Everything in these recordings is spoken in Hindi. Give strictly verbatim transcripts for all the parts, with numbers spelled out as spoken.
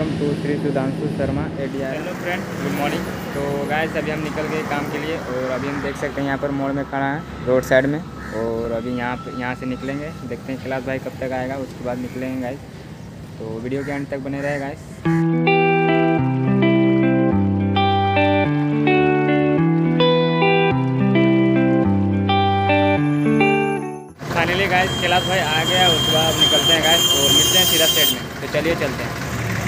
Welcome to Shri Sudhanshu Sharma ADR. Hello friend, good morning. तो गाइस अभी हम निकल गए काम के लिए और अभी हम देख सकते हैं यहाँ पर मोड़ में खड़ा है रोड साइड में। और अभी यहाँ पे यहाँ से निकलेंगे, देखते हैं कैलाश भाई कब तक आएगा, उसके बाद निकलेंगे गाइस। तो वीडियो के अंत तक बने रहे गाइस। फाइनली गाइस कैलाश भाई आ गया, उसके बाद निकलते हैं गाइस और मिलते हैं सीधा सेट में। तो चलिए चलते हैं।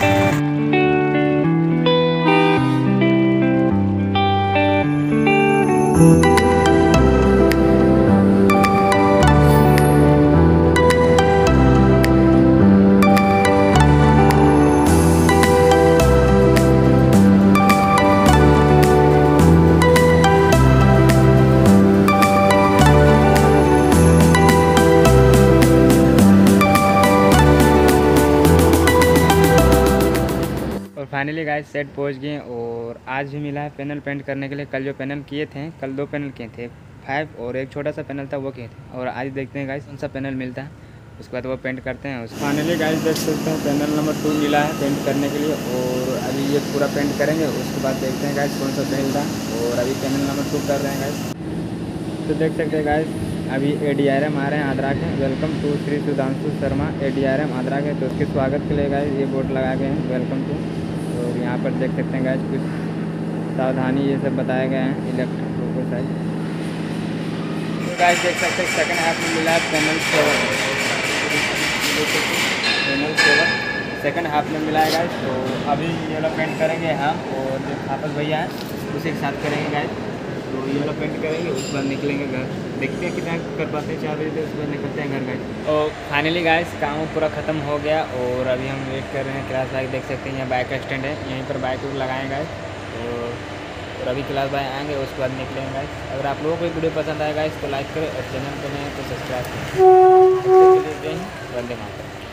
फाइनली गाइस सेट पहुंच गए और आज भी मिला है पैनल पेंट करने के लिए। कल जो पैनल किए थे, कल दो पैनल किए थे, फाइव और एक छोटा सा पैनल था वो किए थे। और आज देखते हैं गाइस कौन सा पैनल मिलता है, उसके बाद वो पेंट करते हैं। फाइनली गाइस देख सकते हैं पैनल नंबर टू मिला है पेंट करने के लिए और अभी ये पूरा पेंट करेंगे। उसके बाद देखते हैं गाइस कौन सा मिलता है और अभी पैनल नंबर टू कर रहे हैं गाइस। तो देख सकते हैं गाइस अभी ए डी आर एम आ रहे हैं आद्रा के। Welcome to Shri Sudhanshu Sharma A D R M Adra के। तो उसके स्वागत के लिए गाइस ये बोर्ड लगा गए हैं वेलकम टू। और यहाँ पर देख सकते हैं गाइस कुछ सावधानी ये सब बताए गए हैं इलेक्ट्रिक फोकस साइज। तो गाइस देख सकते हैं सेकंड हाफ में मिला है panel seven, panel seven second half में मिला है गाइस। तो अभी ये वाला पेंट करेंगे हम और जो थापस भैया हैं उसी के साथ करेंगे गाइस। तो ये वाला पेंट करेंगे, उसके बाद निकलेंगे घर, देखते हैं कितना कर पाते हैं। चार बजे उसके बाद निकलते हैं घर गाइस। और फाइनली गाइस काम पूरा ख़त्म हो गया और अभी हम वेट कर रहे हैं कैलाश भाई। देख सकते हैं यहाँ बाइक का स्टैंड है, यहीं पर बाइक लगाएंगे गाइस। और अभी कैलाश भाई आएंगे, उसके बाद निकलेंगे गाइस। अगर आप लोगों को वीडियो पसंद आएगा गाइस तो लाइक करें और चैनल पर नए तो सब्सक्राइब करें। वंदे मातरम।